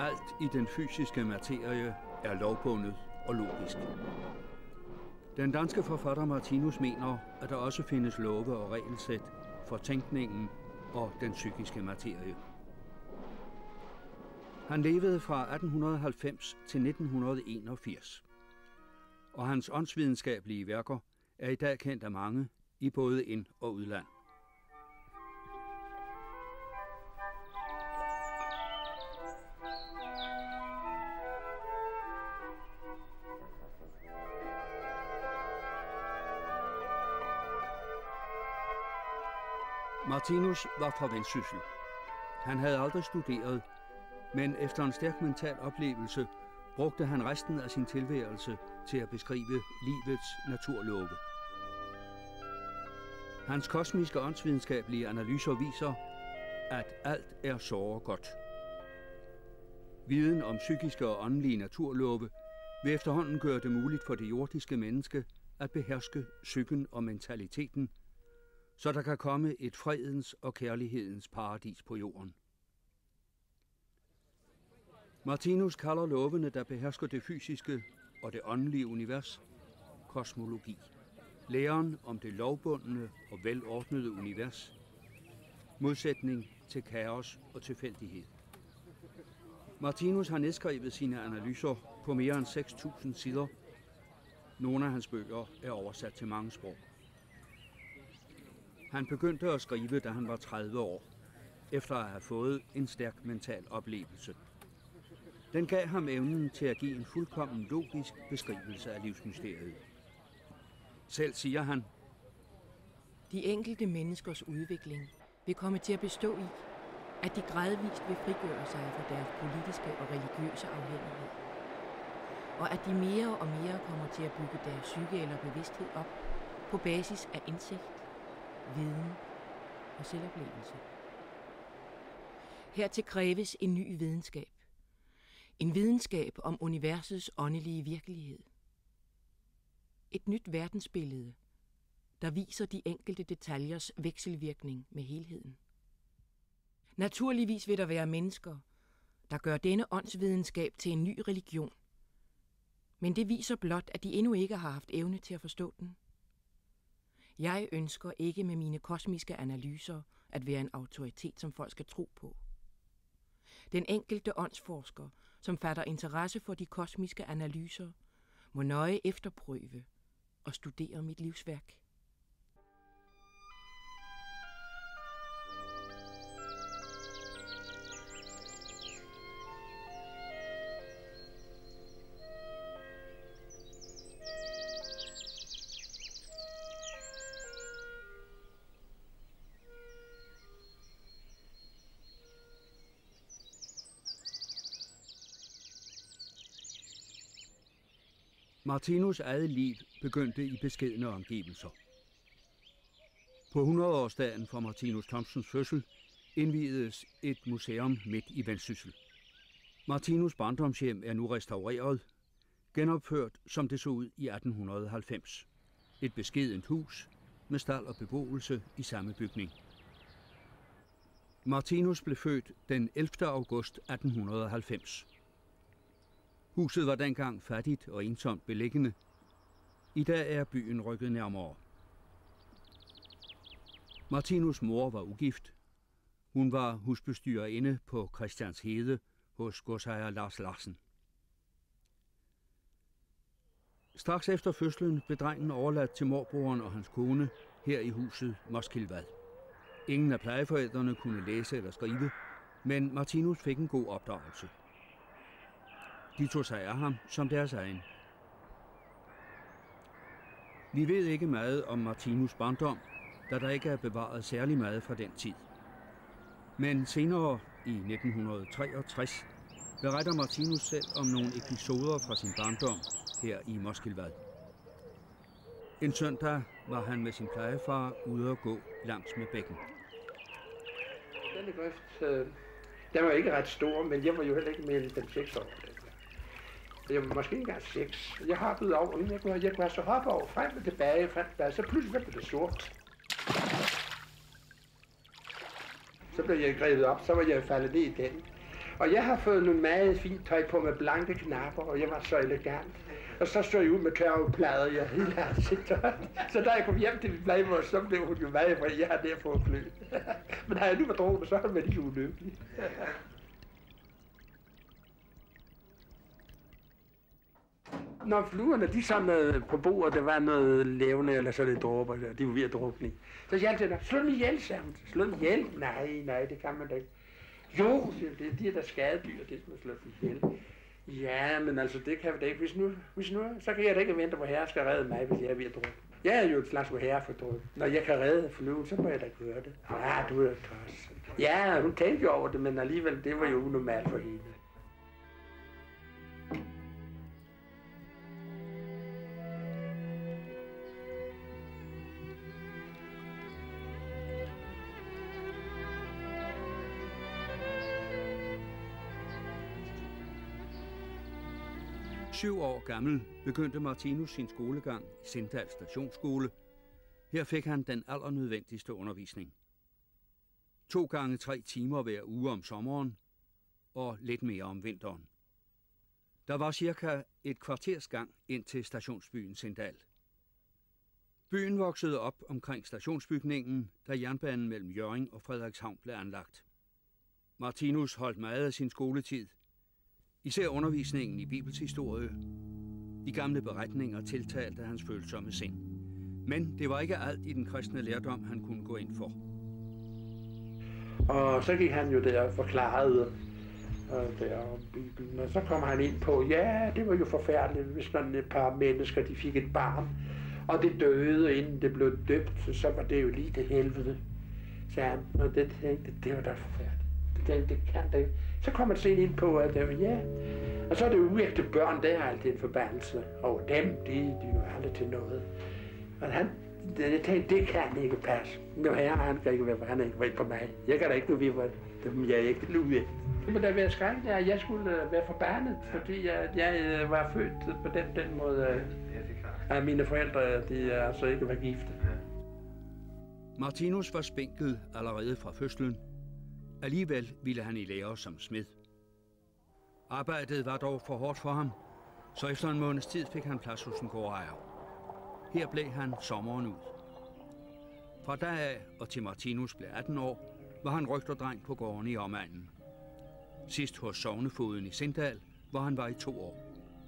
Alt i den fysiske materie er lovbundet og logisk. Den danske forfatter Martinus mener, at der også findes love og regelsæt for tænkningen og den psykiske materie. Han levede fra 1890 til 1981, og hans åndsvidenskabelige værker er i dag kendt af mange i både ind- og udland. Martinus var fra Vendsyssel. Han havde aldrig studeret, men efter en stærk mental oplevelse brugte han resten af sin tilværelse til at beskrive livets naturlove. Hans kosmiske åndsvidenskabelige analyser viser, at alt er såre godt. Viden om psykiske og åndelige naturlove vil efterhånden gøre det muligt for det jordiske menneske at beherske psyken og mentaliteten, så der kan komme et fredens og kærlighedens paradis på jorden. Martinus kalder lovene, der behersker det fysiske og det åndelige univers, kosmologi. Læren om det lovbundne og velordnede univers, modsætning til kaos og tilfældighed. Martinus har nedskrevet sine analyser på mere end 6.000 sider. Nogle af hans bøger er oversat til mange sprog. Han begyndte at skrive, da han var 30 år, efter at have fået en stærk mental oplevelse. Den gav ham evnen til at give en fuldkommen logisk beskrivelse af livsmysteriet. Selv siger han: De enkelte menneskers udvikling vil komme til at bestå i, at de gradvist vil frigøre sig fra deres politiske og religiøse afhængighed, og at de mere og mere kommer til at bygge deres psyke eller bevidsthed op på basis af indsigt, viden og selvoplevelse. Hertil kræves en ny videnskab. En videnskab om universets åndelige virkelighed. Et nyt verdensbillede, der viser de enkelte detaljers vekselvirkning med helheden. Naturligvis vil der være mennesker, der gør denne åndsvidenskab til en ny religion. Men det viser blot, at de endnu ikke har haft evne til at forstå den. Jeg ønsker ikke med mine kosmiske analyser at være en autoritet, som folk skal tro på. Den enkelte åndsforsker, som fatter interesse for de kosmiske analyser, må nøje efterprøve og studere mit livsværk. Martinus' eget liv begyndte i beskedne omgivelser. På 100-årsdagen for Martinus Thomsens fødsel indviedes et museum midt i Vendsyssel. Martinus' barndomshjem er nu restaureret, genopført som det så ud i 1890. Et beskedent hus med stald og beboelse i samme bygning. Martinus blev født den 11. august 1890. Huset var dengang fattigt og ensomt beliggende. I dag er byen rykket nærmere. Martinus' mor var ugift. Hun var husbestyrerinde på Christianshede hos godsejer Lars Larsen. Straks efter fødslen blev drengen overladt til morbroderen og hans kone her i huset Moskilvad. Ingen af plejeforældrene kunne læse eller skrive, men Martinus fik en god opdragelse. De tog sig af ham som deres egen. Vi ved ikke meget om Martinus' barndom, da der ikke er bevaret særlig meget fra den tid. Men senere i 1963 beretter Martinus selv om nogle episoder fra sin barndom her i Moskilvad. En søndag var han med sin plejefar ude at gå langs med bækken. Denne grøft, den var ikke ret stor, men jeg var jo heller ikke mere end 6 år. Jeg var måske ikke engang 6. Jeg hoppede over, og jeg kunne så hoppe over frem og tilbage, så pludselig blev det sort. Så blev jeg grebet op, så var jeg faldet ned igen. Og jeg har fået nogle meget fint tøj på med blanke knapper, og jeg var så elegant. Og så stod jeg ud med tørveplader, jeg hele havde sit tøj. Så da jeg kom hjem til min plejemor, så blev hun jo meget, for jeg havde der på at klø. Men da jeg nu var drukket, så var de ulykkelige. Når fluerne, de sådan på bordet, der var noget levende, eller så lidt dråber, de var ved at drukne i. Så jeg altid, slå dem ihjel, sagde hun. Slå dem ihjel? Nej, det kan man da ikke. Jo, det er der skadedyr, det skal man slå dem ihjel. Ja, men altså, det kan vi da ikke. Hvis nu, så kan jeg da ikke vente på, at herre skal redde mig, hvis jeg er ved at drukne. Jeg er jo et slags herre for druk. Når jeg kan redde fluen, så må jeg da gøre det. Ja, du er tosset. Ja, hun tænkte jo over det, men alligevel, det var jo unormalt for hende. Syv år gammel begyndte Martinus sin skolegang i Sindal Stationsskole. Her fik han den allernødvendigste undervisning. 2 gange 3 timer hver uge om sommeren og lidt mere om vinteren. Der var cirka et kvarters gang ind til stationsbyen Sindal. Byen voksede op omkring stationsbygningen, da jernbanen mellem Hjørring og Frederikshavn blev anlagt. Martinus holdt meget af sin skoletid. Især undervisningen i bibelshistorie. De gamle beretninger tiltalte hans følsomme sind. Men det var ikke alt i den kristne lærdom, han kunne gå ind for. Og så gik han jo der og forklarede der om Bibelen, og så kom han ind på, ja, det var jo forfærdeligt, hvis man et par mennesker, de fik et barn, og det døde, inden det blev døbt, så var det jo lige til helvede, sagde han. Og det tænkte, det var da forfærdeligt. Det tænkte, det kan det ikke. Så kom man sen ind på, at ja, og så er det uægte børn, der er altid en forbandelse over dem, de er jo aldrig til noget. Og jeg tænkte, det kan ikke passe. Nu her, han kan ikke være, han er ikke været på mig. Jeg kan da ikke nu vide, hvad jeg er ikke nu ved. Det må da være skrækkeligt, at jeg skulle være forbandet, fordi jeg var født på den måde, at mine forældre, de altså ikke var gifte. Martinus var spinkel allerede fra fødslen. Alligevel ville han i lære som smed. Arbejdet var dog for hårdt for ham, så efter en måneds tid fik han plads hos en gårdejer. Her blev han sommeren ud. Fra da af og til Martinus blev 18 år, var han rygterdreng på gården i omegnen. Sidst hos sognefoden i Sindal, hvor han var i 2 år.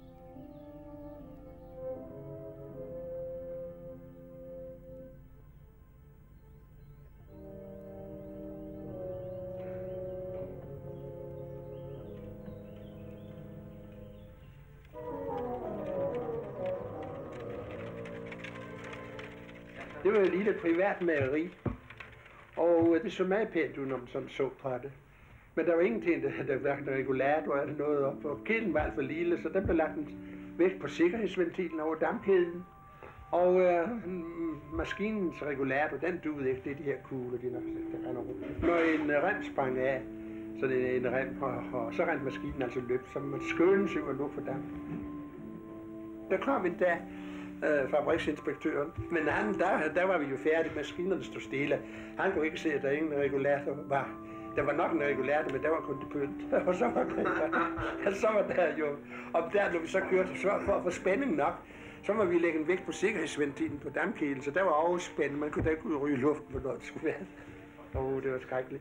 Det var jo lige et privat mageri, og det så meget pænt ud, når man sådan så på det. Men der var ingenting, der hverken regulator eller noget op, og kilden var alt for lille, så den blev lagt væk på sikkerhedsventilen over dampkæden. Og maskinens regulator, den duede ikke, det er de her kugler, der render rundt. Når en rem sprang af, så det er en rem, og så rendte maskinen altså løb, så man skønnes jo at lukke for damp. Der kom en dag fabriksinspektøren, men der var vi jo færdige, maskinerne stod stille. Han kunne ikke se, at der ingen regulator var. Der var nok en regulator, men der var kun det pynt. Og så var der jo, og der når vi så kørte, så for at få spænding nok, så må vi lægge en vægt på sikkerhedsventilen på dampkæden, så der var overspænding. Man kunne da ikke ryge luften, hvornår det skulle være. Det var skrækkeligt.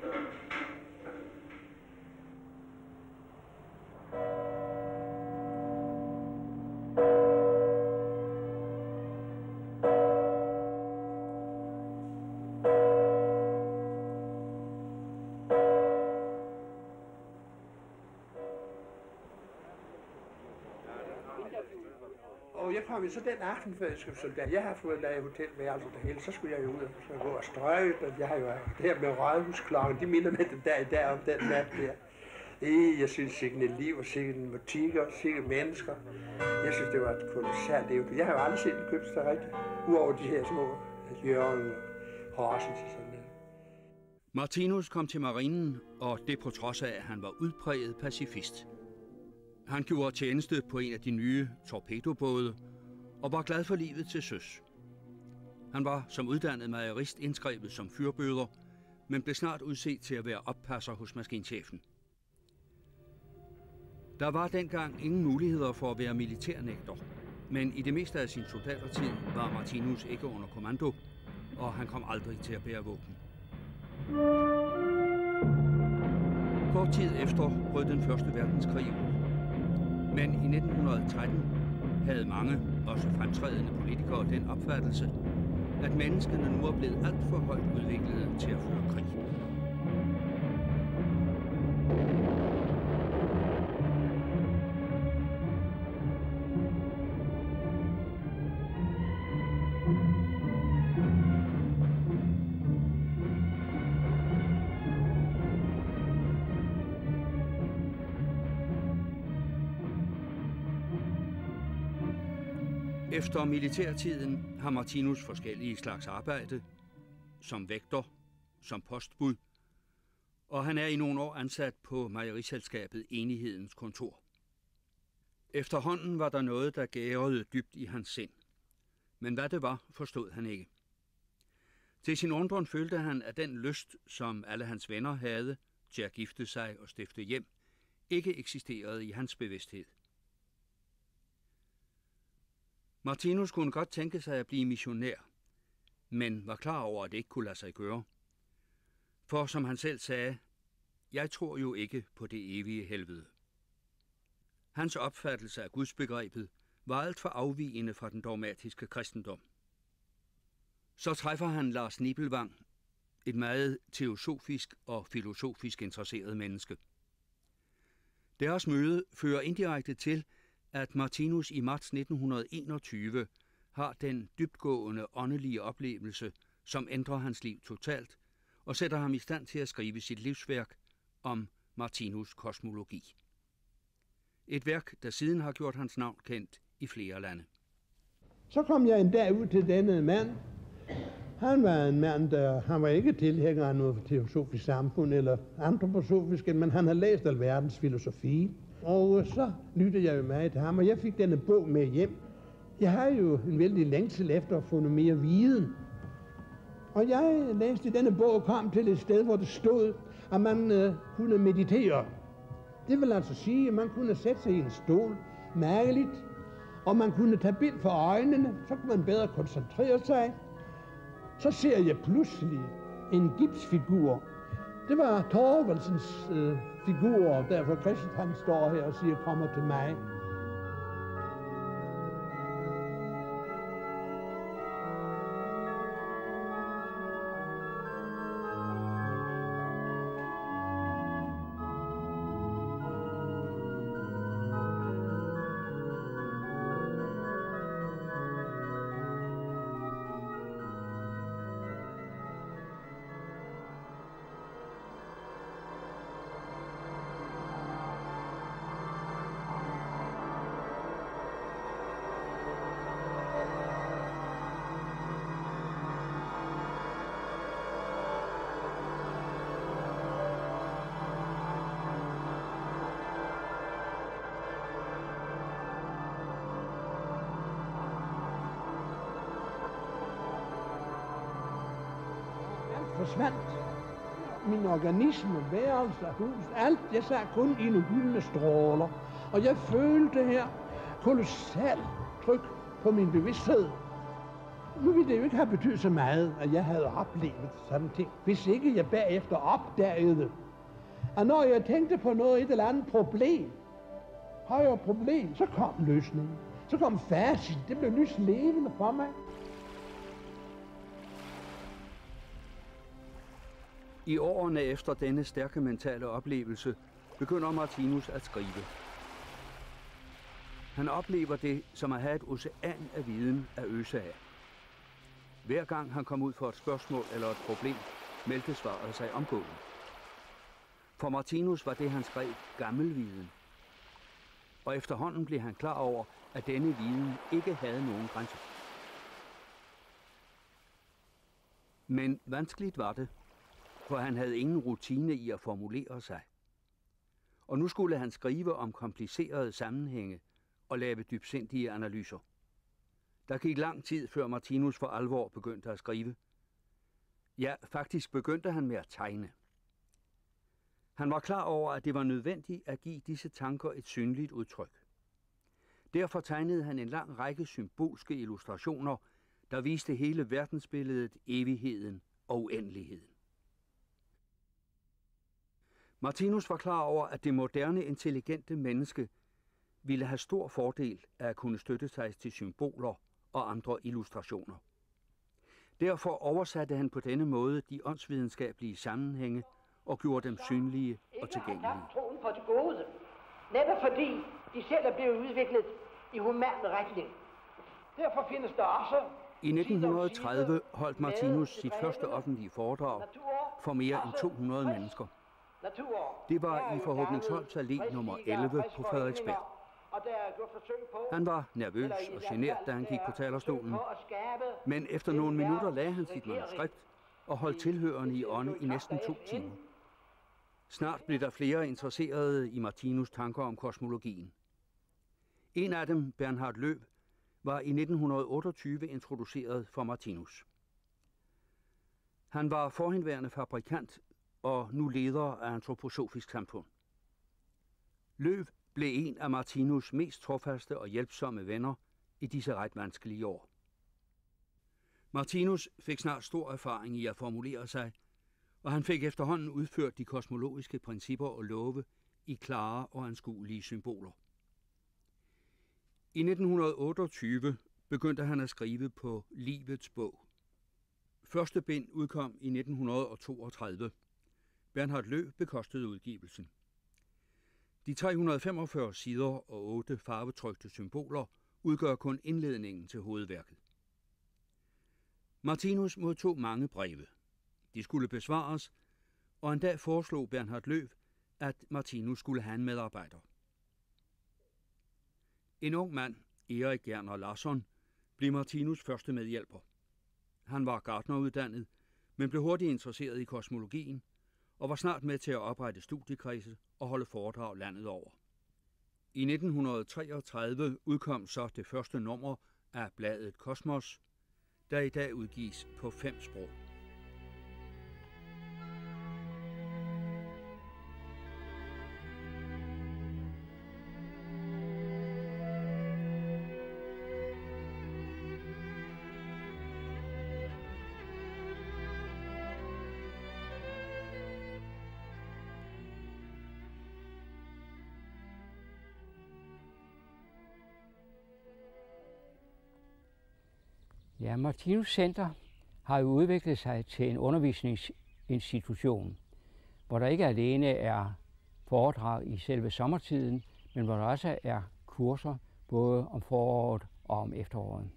Og jeg kom så den aften, før jeg skulle soldat. Jeg har fået lavet hotelværelse det hele, så skulle jeg jo ud og gå og strøge. Jeg har jo det her med rådhusklokken, de minder med den der i dag om den nat der. Jeg synes sikkert et liv, og sikkert en butikker, sikkert mennesker. Jeg synes, det var et kolossalt liv. Jeg har jo aldrig set en købstad rigtigt, uover de her små Hjørring og Horsens og sådan noget. Martinus kom til marinen, og det på trods af, at han var udpræget pacifist. Han gjorde tjeneste på en af de nye torpedobåde og var glad for livet til søs. Han var som uddannet magerist indskrevet som fyrbøder, men blev snart udset til at være oppasser hos maskinchefen. Der var dengang ingen muligheder for at være militærnægter, men i det meste af sin soldatertid var Martinus ikke under kommando, og han kom aldrig til at bære våben. Kort tid efter brød den første verdenskrig ud. Men i 1913 havde mange, også fremtrædende politikere, den opfattelse, at menneskene nu er blevet alt for højt udviklede til at føre krig. Efter militærtiden har Martinus forskellige slags arbejde, som vægter, som postbud, og han er i nogle år ansat på mejeriselskabet Enighedens kontor. Efterhånden var der noget, der gærede dybt i hans sind, men hvad det var, forstod han ikke. Til sin undren følte han, at den lyst, som alle hans venner havde til at gifte sig og stifte hjem, ikke eksisterede i hans bevidsthed. Martinus kunne godt tænke sig at blive missionær, men var klar over, at det ikke kunne lade sig gøre. For som han selv sagde, jeg tror jo ikke på det evige helvede. Hans opfattelse af gudsbegrebet var alt for afvigende fra den dogmatiske kristendom. Så træffer han Lars Nibelvang, et meget teosofisk og filosofisk interesseret menneske. Deres møde fører indirekte til, at Martinus i marts 1921 har den dybtgående åndelige oplevelse, som ændrer hans liv totalt og sætter ham i stand til at skrive sit livsværk om Martinus' kosmologi. Et værk, der siden har gjort hans navn kendt i flere lande. Så kom jeg en dag ud til denne mand. Han var en mand, han var ikke tilhænger af noget teosofisk samfund eller antroposofisk, men han havde læst alverdens filosofi. Og så lyttede jeg jo meget til ham, og jeg fik denne bog med hjem. Jeg har jo en vældig længsel efter at få noget mere viden. Og jeg læste denne bog og kom til et sted, hvor det stod, at man kunne meditere. Det vil altså sige, at man kunne sætte sig i en stol, mærkeligt, og man kunne tage bind for øjnene, så kunne man bedre koncentrere sig. Så ser jeg pludselig en gipsfigur. Det var Thorvaldsens figur, og derfor Christ han står her og siger, kommer til mig. Forsvandt. Min organisme, værelse, hus, alt. Jeg sad kun i nogle gyldne stråler. Og jeg følte her kolossalt tryk på min bevidsthed. Nu ville det jo ikke have betydet så meget, at jeg havde oplevet sådan ting, hvis ikke jeg bagefter opdagede, at når jeg tænkte på noget, et eller andet problem, højere problem, så kom løsningen. Så kom facit. Det blev lys levende for mig. I årene efter denne stærke mentale oplevelse begynder Martinus at skrive. Han oplever det som at have et ocean af viden at øse af. Hver gang han kom ud for et spørgsmål eller et problem, meldte svaret sig omgående. For Martinus var det, han skrev, gammel viden. Og efterhånden blev han klar over, at denne viden ikke havde nogen grænser. Men vanskeligt var det, for han havde ingen rutine i at formulere sig. Og nu skulle han skrive om komplicerede sammenhænge og lave dybsindige analyser. Der gik lang tid, før Martinus for alvor begyndte at skrive. Ja, faktisk begyndte han med at tegne. Han var klar over, at det var nødvendigt at give disse tanker et synligt udtryk. Derfor tegnede han en lang række symbolske illustrationer, der viste hele verdensbilledet, evigheden og uendeligheden. Martinus var klar over, at det moderne, intelligente menneske ville have stor fordel af at kunne støtte sig til symboler og andre illustrationer. Derfor oversatte han på denne måde de åndsvidenskabelige sammenhænge og gjorde dem synlige og tilgængelige. Ingen har troen på det gode, netop fordi de selv er blevet udviklet i human retning. Derfor findes der også... I 1930 holdt Martinus sit første offentlige foredrag for mere end 200 mennesker. Det var i Forhåbningsholms Allé nummer 11 på Frederiksberg. Han var nervøs og genert, da han gik på talerstolen, men efter nogle minutter lagde han sit manuskript og holdt tilhørende i ånde i næsten 2 timer. Snart blev der flere interesserede i Martinus' tanker om kosmologien. En af dem, Bernhard Löw, var i 1928 introduceret for Martinus. Han var forhenværende fabrikant og nu leder af Antroposofisk Samfund. Löw blev en af Martinus' mest trofaste og hjælpsomme venner i disse ret vanskelige år. Martinus fik snart stor erfaring i at formulere sig, og han fik efterhånden udført de kosmologiske principper og love i klare og anskuelige symboler. I 1928 begyndte han at skrive på Livets bog. Første bind udkom i 1932. Bernhard Löw bekostede udgivelsen. De 345 sider og 8 farvetrykte symboler udgør kun indledningen til hovedværket. Martinus modtog mange breve. De skulle besvares, og en dag foreslog Bernhard Löw, at Martinus skulle have en medarbejder. En ung mand, Erik Gerner Larsson, blev Martinus' første medhjælper. Han var gartneruddannet, men blev hurtigt interesseret i kosmologien, og var snart med til at oprette studiekredse og holde foredrag landet over. I 1933 udkom så det første nummer af bladet Kosmos, der i dag udgives på 5 sprog. Ja, Martinus Center har jo udviklet sig til en undervisningsinstitution, hvor der ikke alene er foredrag i selve sommertiden, men hvor der også er kurser både om foråret og om efteråret.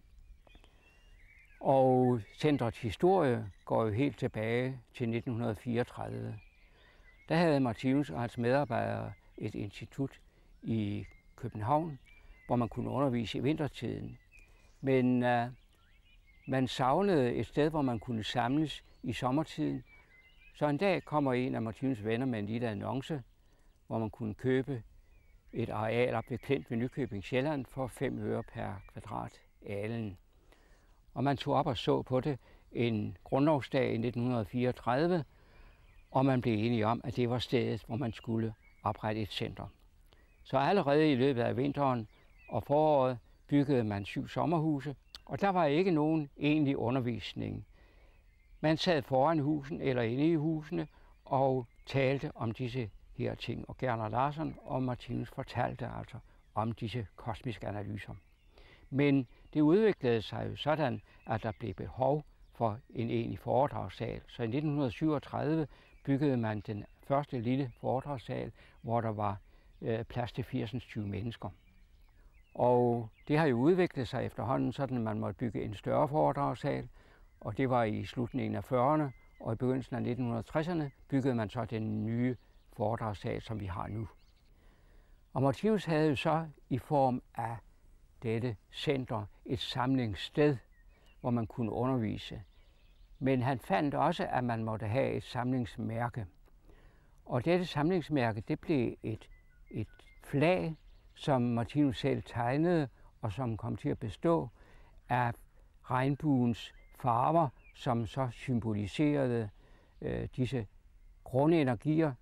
Og centrets historie går jo helt tilbage til 1934. Der havde Martinus og hans medarbejdere et institut i København, hvor man kunne undervise i vintertiden. Men man savnede et sted, hvor man kunne samles i sommertiden. Så en dag kommer en af Martinus' venner med en lille annonce, hvor man kunne købe et areal op ved Klint ved Nykøbing Sjælland for 5 øre per kvadrat alen. Og man tog op og så på det en grundlovsdag i 1934, og man blev enige om, at det var stedet, hvor man skulle oprette et center. Så allerede i løbet af vinteren og foråret byggede man 7 sommerhuse, og der var ikke nogen egentlig undervisning. Man sad foran husen eller inde i husene og talte om disse her ting. Og Gerner Larsson og Martinus fortalte altså om disse kosmiske analyser. Men det udviklede sig jo sådan, at der blev behov for en egentlig foredragssal. Så i 1937 byggede man den første lille foredragssal, hvor der var plads til 80-20 mennesker. Og det har jo udviklet sig efterhånden, sådan at man måtte bygge en større foredragssal, og det var i slutningen af 40'erne, og i begyndelsen af 1960'erne byggede man så den nye foredragssal, som vi har nu. Og Martinus havde jo så i form af dette center et samlingssted, hvor man kunne undervise. Men han fandt også, at man måtte have et samlingsmærke. Og dette samlingsmærke, det blev et flag, som Martinus selv tegnede, og som kom til at bestå af regnbuens farver, som så symboliserede disse grundenergier,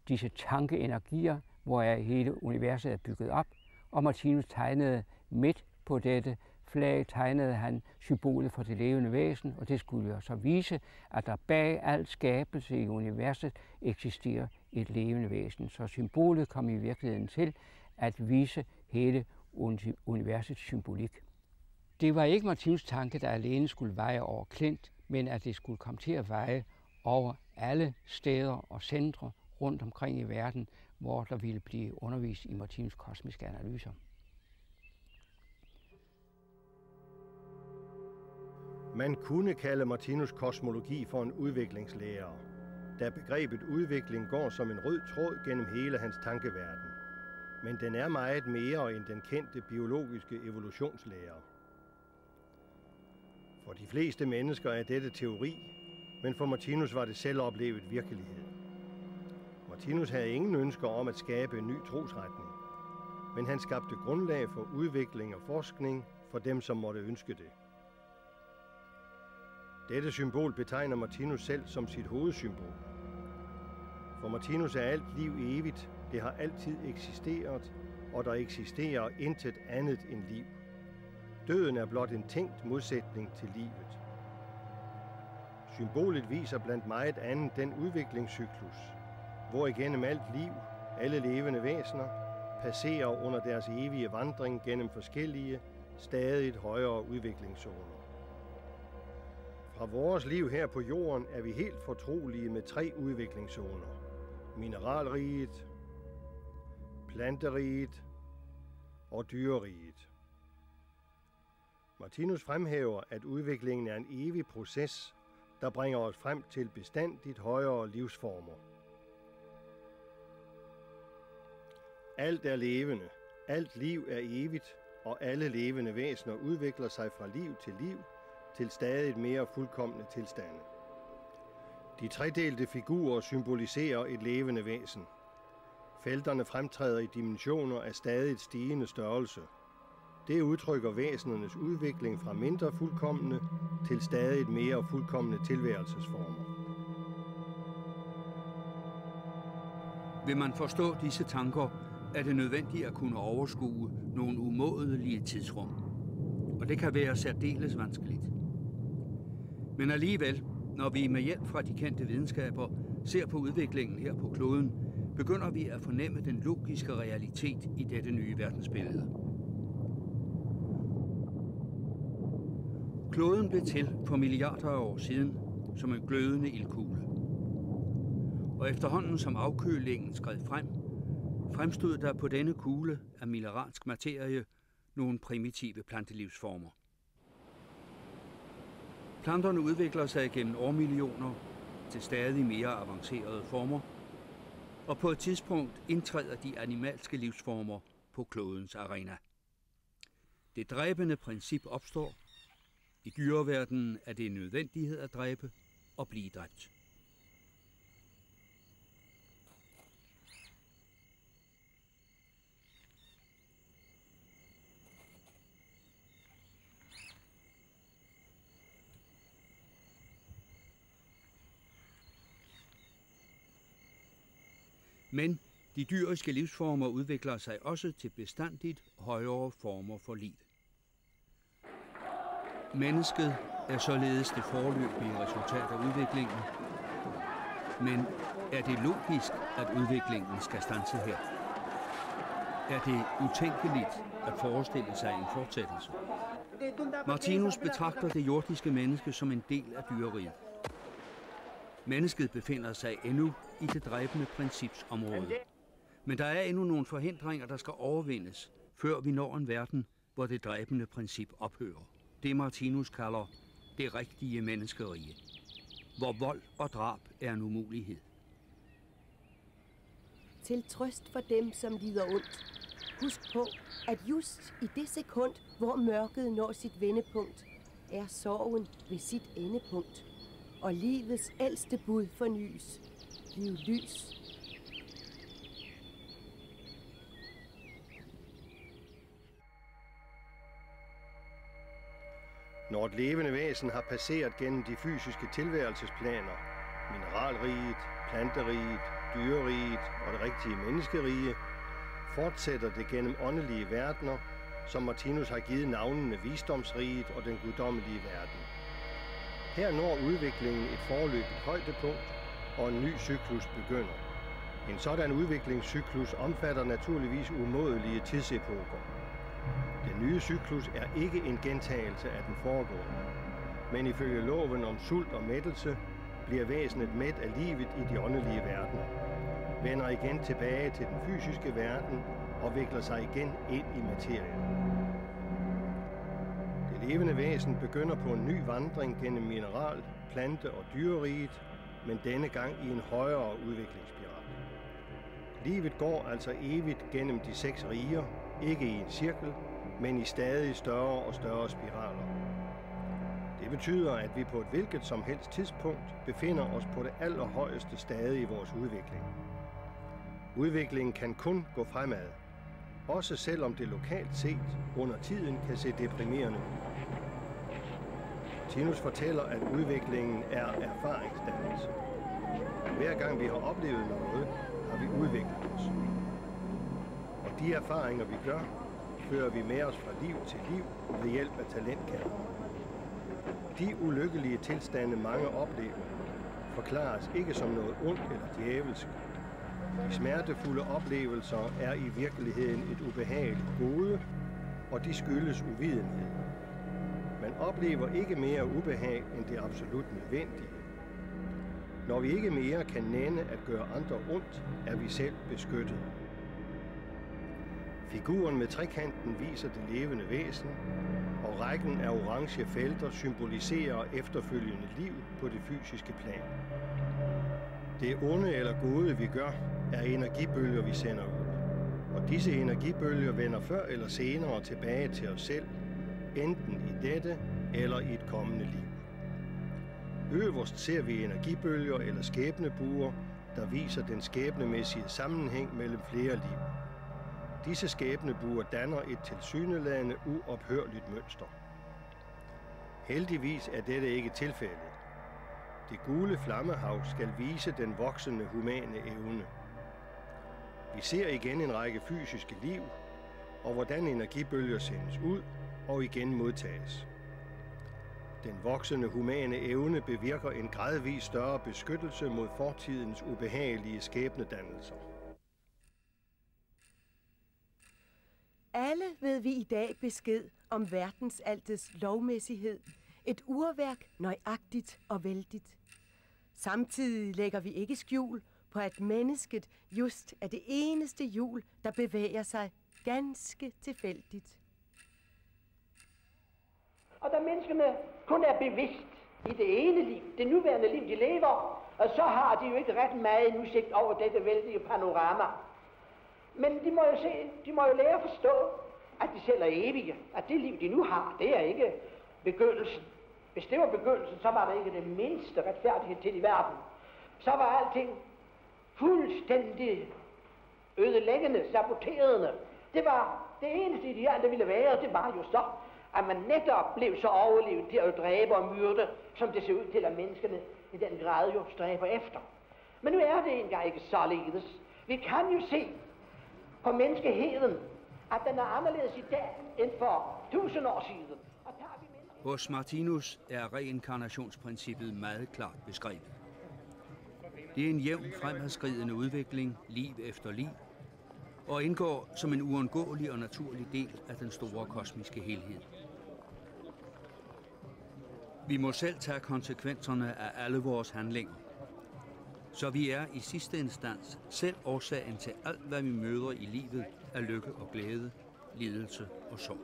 disse tankeenergier, hvoraf hele universet er bygget op, og Martinus tegnede midt på dette flag, tegnede han symbolet for det levende væsen, og det skulle jo så vise, at der bag al skabelse i universet eksisterer et levende væsen. Så symbolet kom i virkeligheden til at vise hele universets symbolik. Det var ikke Martinus' tanke, der alene skulle veje over Klint, men at det skulle komme til at veje over alle steder og centre rundt omkring i verden, hvor der ville blive undervist i Martinus' kosmiske analyser. Man kunne kalde Martinus' kosmologi for en udviklingslære, da begrebet udvikling går som en rød tråd gennem hele hans tankeverden. Men den er meget mere end den kendte biologiske evolutionslære. For de fleste mennesker er dette teori, men for Martinus var det selvoplevet virkelighed. Martinus havde ingen ønsker om at skabe en ny trosretning, men han skabte grundlag for udvikling og forskning for dem, som måtte ønske det. Dette symbol betegner Martinus selv som sit hovedsymbol. For Martinus er alt liv evigt, det har altid eksisteret, og der eksisterer intet andet end liv. Døden er blot en tænkt modsætning til livet. Symbolet viser blandt meget andet den udviklingscyklus, hvor igennem alt liv, alle levende væsener, passerer under deres evige vandring gennem forskellige, stadigt højere udviklingszoner. Fra vores liv her på jorden er vi helt fortrolige med 3 udviklingszoner. Mineralriget, planteriget og dyreriget. Martinus fremhæver, at udviklingen er en evig proces, der bringer os frem til bestandigt højere livsformer. Alt er levende, alt liv er evigt, og alle levende væsener udvikler sig fra liv til stadig mere fuldkomne tilstande. De tredelte figurer symboliserer et levende væsen. Felterne fremtræder i dimensioner af stadigt stigende størrelse. Det udtrykker væsenernes udvikling fra mindre fuldkomne til stadigt mere fuldkomne tilværelsesformer. Vil man forstå disse tanker, er det nødvendigt at kunne overskue nogle umådelige tidsrum. Og det kan være særdeles vanskeligt. Men alligevel, når vi med hjælp fra de kendte videnskaber ser på udviklingen her på kloden, begynder vi at fornemme den logiske realitet i dette nye verdensbillede. Kloden blev til for milliarder af år siden som en glødende ildkugle. Og efterhånden som afkølingen skred frem, fremstod der på denne kugle af mineralsk materie nogle primitive plantelivsformer. Planterne udvikler sig gennem årmillioner til stadig mere avancerede former, og på et tidspunkt indtræder de animalske livsformer på klodens arena. Det dræbende princip opstår. I dyreverdenen er det en nødvendighed at dræbe og blive dræbt. Men de dyriske livsformer udvikler sig også til bestandigt højere former for liv. Mennesket er således det foreløbige resultat af udviklingen. Men er det logisk, at udviklingen skal standse her? Er det utænkeligt at forestille sig en fortsættelse? Martinus betragter det jordiske menneske som en del af dyreriget. Mennesket befinder sig endnu i det dræbende principsområde. Men der er endnu nogle forhindringer, der skal overvindes, før vi når en verden, hvor det dræbende princip ophører. Det Martinus kalder det rigtige menneskerige, hvor vold og drab er en umulighed. Til trøst for dem, som lider ondt. Husk på, at just i det sekund, hvor mørket når sit vendepunkt, er sorgen ved sit endepunkt. Og livets ældste bud fornyes. Bliv lys. Når et levende væsen har passeret gennem de fysiske tilværelsesplaner, mineralriget, planteriget, dyreriget og det rigtige menneskerige, fortsætter det gennem åndelige verdener, som Martinus har givet navnene visdomsriget og den guddommelige verden. Her når udviklingen et foreløbigt højdepunkt, og en ny cyklus begynder. En sådan udviklingscyklus omfatter naturligvis umådelige tidsepoker. Den nye cyklus er ikke en gentagelse af den foregående, men ifølge loven om sult og mættelse bliver væsenet mæt af livet i de åndelige verdener, vender igen tilbage til den fysiske verden og vikler sig igen ind i materien. Det levende væsen begynder på en ny vandring gennem mineral-, plante- og dyreriget, men denne gang i en højere udviklingsspiral. Livet går altså evigt gennem de 6 riger, ikke i en cirkel, men i stadig større og større spiraler. Det betyder, at vi på et hvilket som helst tidspunkt befinder os på det allerhøjeste stadie i vores udvikling. Udviklingen kan kun gå fremad, også selvom det lokalt set under tiden kan se deprimerende ud. Martinus fortæller, at udviklingen er erfaringsdannelse. Hver gang vi har oplevet noget, har vi udviklet os. Og de erfaringer, vi gør, fører vi med os fra liv til liv ved hjælp af talentkerner. De ulykkelige tilstande, mange oplever, forklares ikke som noget ondt eller djævelsk. De smertefulde oplevelser er i virkeligheden et ubehageligt gode, og de skyldes uvidenhed. Man oplever ikke mere ubehag end det absolut nødvendige. Når vi ikke mere kan nænde at gøre andre ondt, er vi selv beskyttet. Figuren med trekanten viser det levende væsen, og rækken af orange felter symboliserer efterfølgende liv på det fysiske plan. Det onde eller gode, vi gør, er energibølger, vi sender ud. Og disse energibølger vender før eller senere tilbage til os selv, enten i dette eller i et kommende liv. Øverst ser vi energibølger eller skæbnebuer, der viser den skæbnemæssige sammenhæng mellem flere liv. Disse skæbnebuer danner et tilsyneladende uophørligt mønster. Heldigvis er dette ikke tilfældet. Det gule flammehav skal vise den voksende humane evne. Vi ser igen en række fysiske liv, og hvordan energibølger sendes ud og igen modtages. Den voksende humane evne bevirker en gradvis større beskyttelse mod fortidens ubehagelige skæbnedannelser. Alle ved vi i dag besked om verdensaltets lovmæssighed, et urværk nøjagtigt og vældigt. Samtidig lægger vi ikke skjul på, at mennesket just er det eneste hjul, der bevæger sig ganske tilfældigt. Og da menneskene kun er bevidst i det ene liv, det nuværende liv, de lever, og så har de jo ikke ret meget udsigt over dette vældige panorama. Men de må jo lære at forstå, at de selv er evige, at det liv, de nu har, det er ikke begyndelsen. Hvis det var begyndelsen, så var der ikke det mindste retfærdighed til i verden. Så var alting fuldstændig ødelæggende, saboterende. Det var det eneste ideal, der ville være, det var jo så, at man netop blev så overlevet til at dræbe og myrde, som det ser ud til, at menneskene i den grad jo stræber efter. Men nu er det engang ikke således. Vi kan jo se på menneskeheden, at den er anderledes i dag end for 1000 år siden. Hos Martinus er reinkarnationsprincippet meget klart beskrevet. Det er en jævn fremadskridende udvikling, liv efter liv, og indgår som en uundgåelig og naturlig del af den store kosmiske helhed. Vi må selv tage konsekvenserne af alle vores handlinger, så vi er i sidste instans selv årsagen til alt, hvad vi møder i livet af lykke og glæde, lidelse og sorg.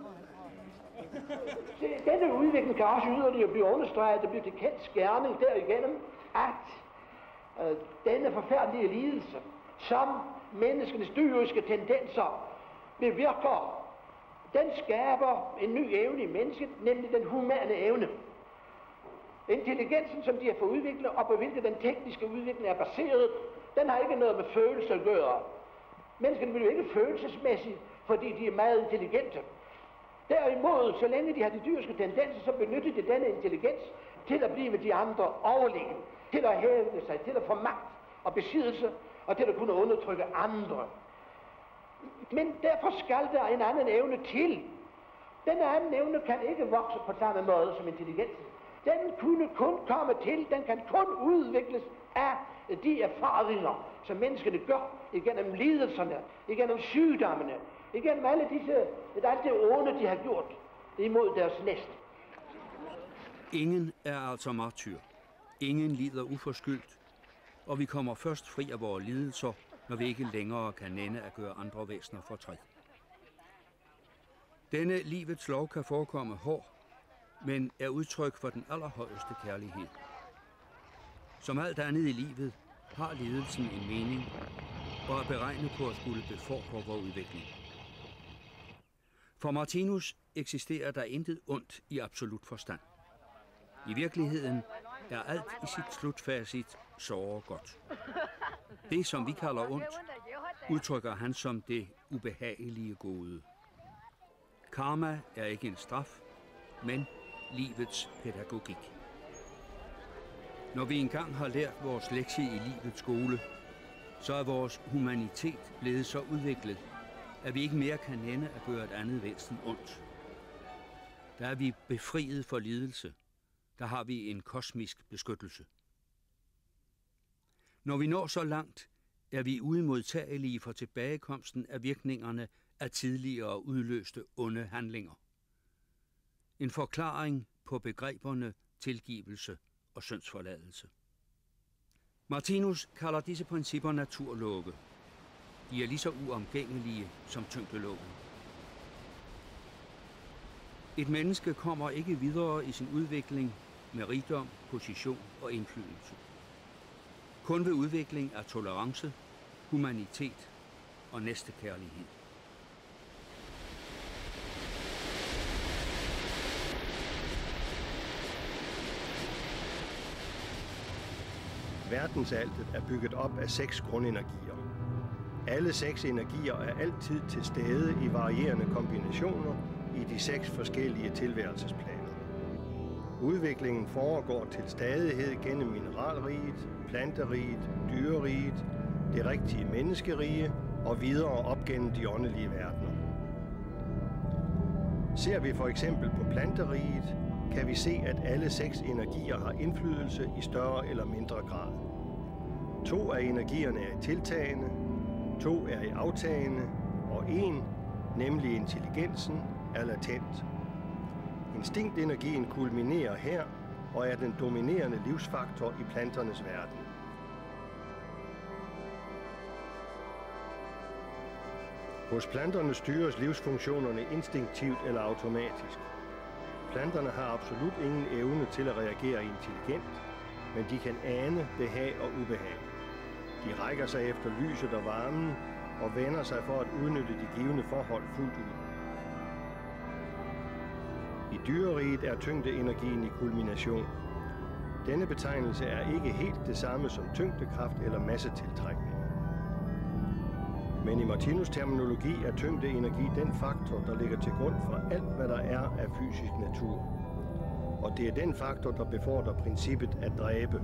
Denne udvikling kan også yderligere blive understreget, det bliver til kendt skærning derigennem, at denne forfærdelige lidelse, som menneskenes dyriske tendenser bevirker, den skaber en ny evne i mennesket, nemlig den humane evne. Intelligensen, som de har fået udviklet, og på hvilket den tekniske udvikling er baseret, den har ikke noget med følelse at gøre. Menneskene vil jo ikke følelsesmæssigt, fordi de er meget intelligente. Derimod, så længe de har de dyriske tendenser, så benytter de denne intelligens til at blive med de andre overlegen, til at hæve sig, til at få magt, og besiddelse, og til at kunne undertrykke andre. Men derfor skal der en anden evne til. Den anden evne kan ikke vokse på samme måde som intelligensen. Den kunne kun komme til, den kan kun udvikles af de erfaringer, som menneskene gør igennem lidelserne, igennem sygdommene, igennem alt det onde, de har gjort imod deres næste. Ingen er altså martyr. Ingen lider uforskyldt, og vi kommer først fri af vores lidelser, når vi ikke længere kan nænde at gøre andre væsener fortræd. Denne livets lov kan forekomme hård, men er udtryk for den allerhøjeste kærlighed. Som alt andet i livet har lidelsen en mening og er beregnet på at skulle befordre vores udvikling. For Martinus eksisterer der intet ondt i absolut forstand. I virkeligheden er alt i sit slutfacit såre godt. Det, som vi kalder ondt, udtrykker han som det ubehagelige gode. Karma er ikke en straf, men livets pædagogik. Når vi engang har lært vores lektie i livets skole, så er vores humanitet blevet så udviklet, at vi ikke mere kan nænde at gøre et andet væsen ondt. Der er vi befriet for lidelse. Der har vi en kosmisk beskyttelse. Når vi når så langt, er vi uimodtagelige for tilbagekomsten af virkningerne af tidligere udløste onde handlinger. En forklaring på begreberne tilgivelse og syndsforladelse. Martinus kalder disse principper naturlove. De er lige så uomgængelige som tyngdeloven. Et menneske kommer ikke videre i sin udvikling med rigdom, position og indflydelse. Kun ved udvikling af tolerance, humanitet og næstekærlighed. Verdensaltet er bygget op af 6 grundenergier. Alle 6 energier er altid til stede i varierende kombinationer i de 6 forskellige tilværelsesplaner. Udviklingen foregår til stadighed gennem mineralriget, planteriget, dyreriget, det rigtige menneskerige og videre op gennem de åndelige verdener. Ser vi for eksempel på planteriget, kan vi se, at alle 6 energier har indflydelse i større eller mindre grad. 2 af energierne er tiltagende, 2 er i aftagende, og 1, nemlig intelligensen, er latent. Instinktenergien kulminerer her og er den dominerende livsfaktor i planternes verden. Hos planterne styres livsfunktionerne instinktivt eller automatisk. Planterne har absolut ingen evne til at reagere intelligent, men de kan ane behag og ubehag. De rækker sig efter lyset og varmen og vender sig for at udnytte de givne forhold fuldt ud. I dyreriget er tyngdeenergien i kulmination. Denne betegnelse er ikke helt det samme som tyngdekraft eller massetiltrækning. Men i Martinus' terminologi er tyngdeenergi den faktor, der ligger til grund for alt, hvad der er af fysisk natur. Og det er den faktor, der befordrer princippet at dræbe.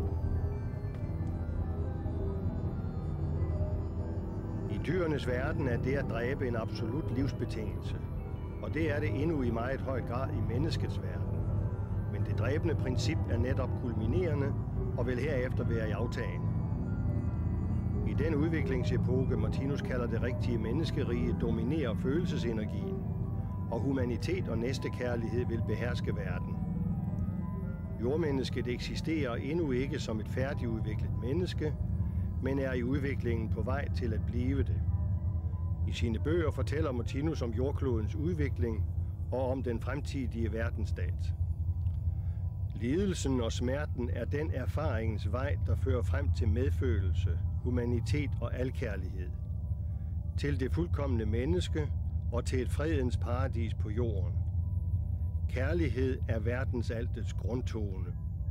I dyrenes verden er det at dræbe en absolut livsbetingelse. Og det er det endnu i meget høj grad i menneskets verden. Men det dræbende princip er netop kulminerende og vil herefter være i aftagende. I den udviklingsepoke, Martinus kalder det rigtige menneskerige, dominerer følelsesenergien, og humanitet og næstekærlighed vil beherske verden. Jordmennesket eksisterer endnu ikke som et færdigudviklet menneske, men er i udviklingen på vej til at blive det. I sine bøger fortæller Martinus om jordklodens udvikling og om den fremtidige verdensstat. Lidelsen og smerten er den erfaringens vej, der fører frem til medfølelse, humanitet og alkærlighed. Til det fuldkomne menneske og til et fredens paradis på jorden. Kærlighed er verdensaltets grundtone.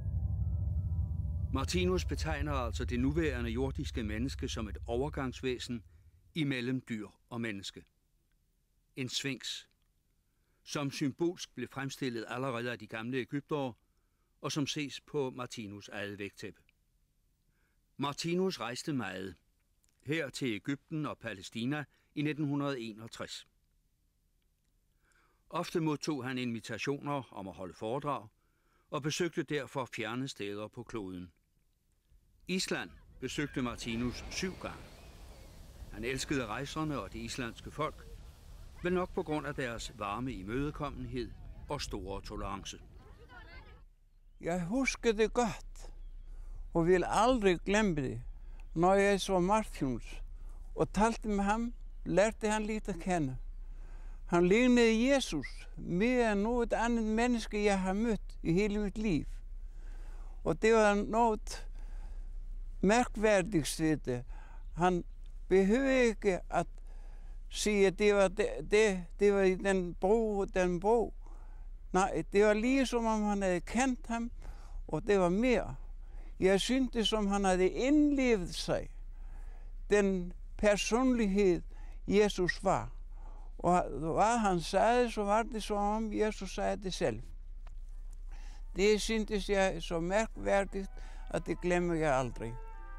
Martinus betegner altså det nuværende jordiske menneske som et overgangsvæsen imellem dyr og menneske. En sfinks, som symbolsk blev fremstillet allerede af de gamle egyptere, og som ses på Martinus' eget vægtæppe. Martinus rejste meget, her til Egypten og Palæstina i 1961. Ofte modtog han invitationer om at holde foredrag, og besøgte derfor fjerne steder på kloden. Island besøgte Martinus 7 gange. Han elskede rejserne og det islandske folk, vel nok på grund af deres varme imødekommenhed og store tolerance. Jeg husker det godt, og vil aldrig glemme det. Når jeg så Martinus og talte med ham, lærte han lidt at kende. Han lignede Jesus mere end noget andet menneske, jeg har mødt i hele mit liv. Og det var noget mærkværdigt ved det. Han behøvede ikke at sige, at det var i den bog. Nej, det var lige som om han havde kendt ham, og det var mere. Jeg syntes, som han havde indlevet sig, den personlighed, Jesus var. Og hvad han sagde, så var det som om Jesus sagde det selv. Det syntes jeg så mærkværdigt, at det glemmer jeg aldrig.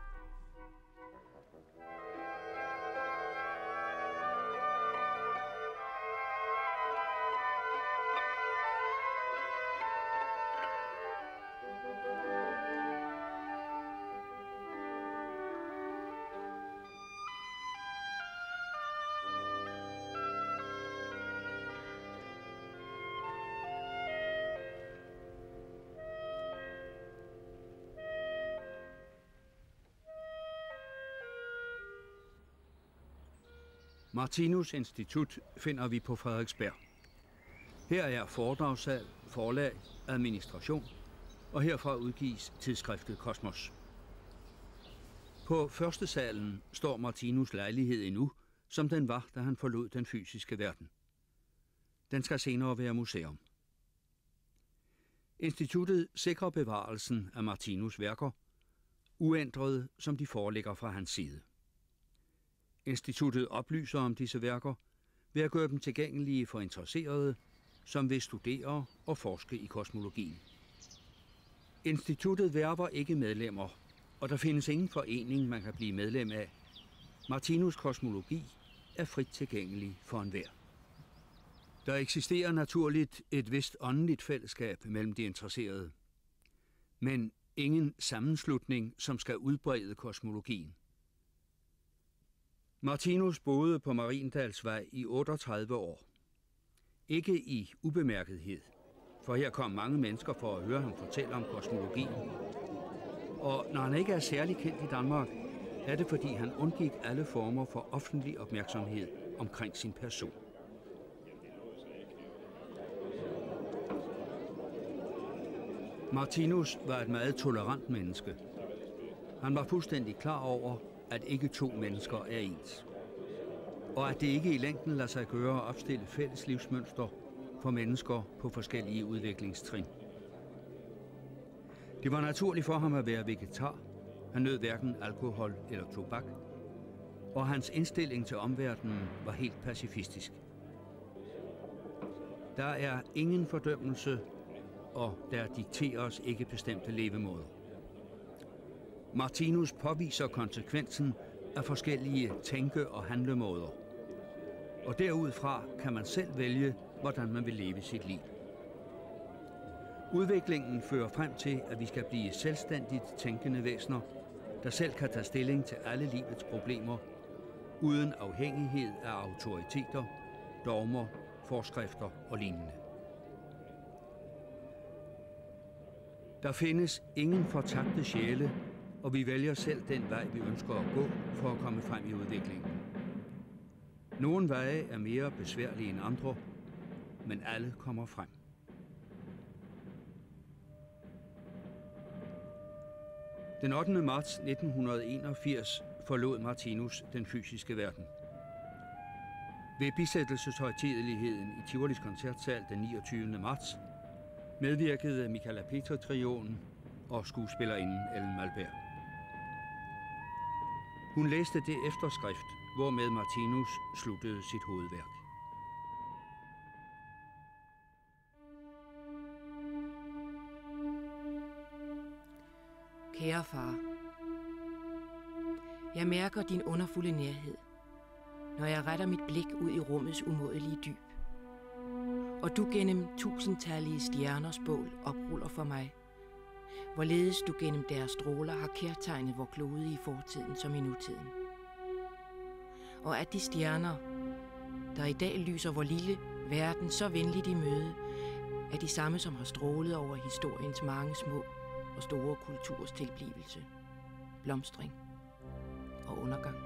Martinus Institut finder vi på Frederiksberg. Her er foredragssal, forlag, administration, og herfra udgives tidsskriftet Kosmos. På første salen står Martinus' lejlighed endnu, som den var, da han forlod den fysiske verden. Den skal senere være museum. Instituttet sikrer bevarelsen af Martinus' værker, uændrede som de foreligger fra hans side. Instituttet oplyser om disse værker ved at gøre dem tilgængelige for interesserede, som vil studere og forske i kosmologien. Instituttet værver ikke medlemmer, og der findes ingen forening, man kan blive medlem af. Martinus' kosmologi er frit tilgængelig for enhver. Der eksisterer naturligt et vist åndeligt fællesskab mellem de interesserede, men ingen sammenslutning, som skal udbrede kosmologien. Martinus boede på Mariendalsvej i 38 år. Ikke i ubemærkethed, for her kom mange mennesker for at høre ham fortælle om kosmologien. Og når han ikke er særlig kendt i Danmark, er det fordi han undgik alle former for offentlig opmærksomhed omkring sin person. Martinus var et meget tolerant menneske. Han var fuldstændig klar over, at ikke to mennesker er ens, og at det ikke i længden lader sig gøre at opstille fælles livsmønster for mennesker på forskellige udviklingstrin. Det var naturligt for ham at være vegetar. Han nød hverken alkohol eller tobak, og hans indstilling til omverdenen var helt pacifistisk. Der er ingen fordømmelse, og der dikteres ikke bestemte levemåder. Martinus påviser konsekvensen af forskellige tænke- og handlemåder, og derudfra kan man selv vælge, hvordan man vil leve sit liv. Udviklingen fører frem til, at vi skal blive selvstændigt tænkende væsener, der selv kan tage stilling til alle livets problemer, uden afhængighed af autoriteter, dogmer, forskrifter og lignende. Der findes ingen fortabte sjæle, og vi vælger selv den vej, vi ønsker at gå for at komme frem i udviklingen. Nogle veje er mere besværlige end andre, men alle kommer frem. Den 8. marts 1981 forlod Martinus den fysiske verden. Ved bisættelseshøjtideligheden i Tivolis koncertsal den 29. marts medvirkede Michala Petri-trioen og skuespillerinden Ellen Malberg. Hun læste det efterskrift, hvormed Martinus sluttede sit hovedværk. Kære far, Jeg mærker din underfulde nærhed, når jeg retter mit blik ud i rummets umådelige dyb. Og du gennem tusindtallige stjerners bål opruller for mig, hvorledes du gennem deres stråler har kærtegnet vor klode i fortiden som i nutiden. Og at de stjerner, der i dag lyser vor lille verden så venligt i møde, er de samme, som har strålet over historiens mange små og store kulturs tilblivelse, blomstring og undergang.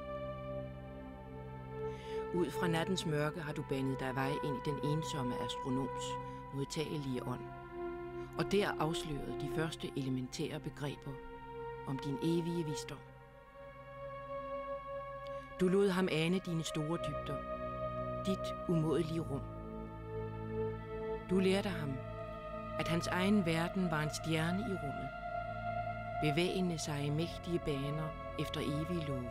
Ud fra nattens mørke har du banet dig vej ind i den ensomme astronoms modtagelige ånd, og der afslørede de første elementære begreber om din evige visdom. Du lod ham ane dine store dybder, dit umådelige rum. Du lærte ham, at hans egen verden var en stjerne i rummet, bevægende sig i mægtige baner efter evige love.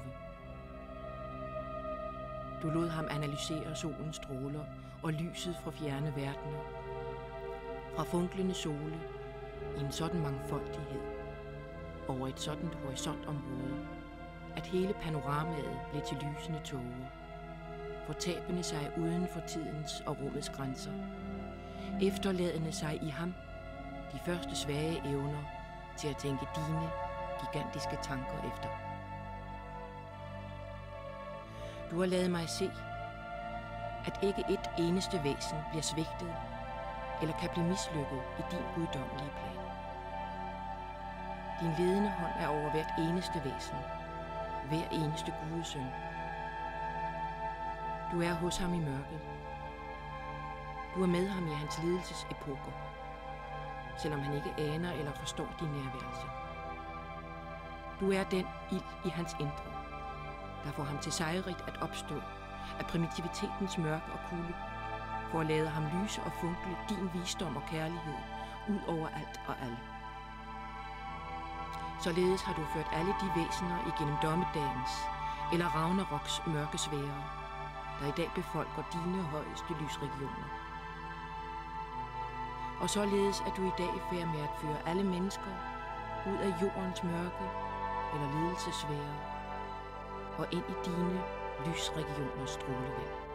Du lod ham analysere solens stråler og lyset fra fjerne verdener, fra funklende sole i en sådan mangfoldighed, over et sådan horisontområde, at hele panoramaet blev til lysende tåger, fortabende sig uden for tidens og rummets grænser, efterladende sig i ham de første svage evner til at tænke dine gigantiske tanker efter. Du har ladet mig se, at ikke et eneste væsen bliver svigtet eller kan blive mislykket i din guddommelige plan. Din ledende hånd er over hvert eneste væsen, hver eneste gudesøn. Du er hos ham i mørket. Du er med ham i hans lidelsesepoker, selvom han ikke aner eller forstår din nærværelse. Du er den ild i hans indre, der får ham til sejrigt at opstå af primitivitetens mørke og kulde, for at lade ham lyse og funkle din visdom og kærlighed ud over alt og alle. Således har du ført alle de væsener igennem dommedagens eller Ragnaroks mørke sfære, der i dag befolker dine højeste lysregioner. Og således er du i dag i færd med at føre alle mennesker ud af jordens mørke eller lidelsessfære og ind i dine lysregioners strålevæld.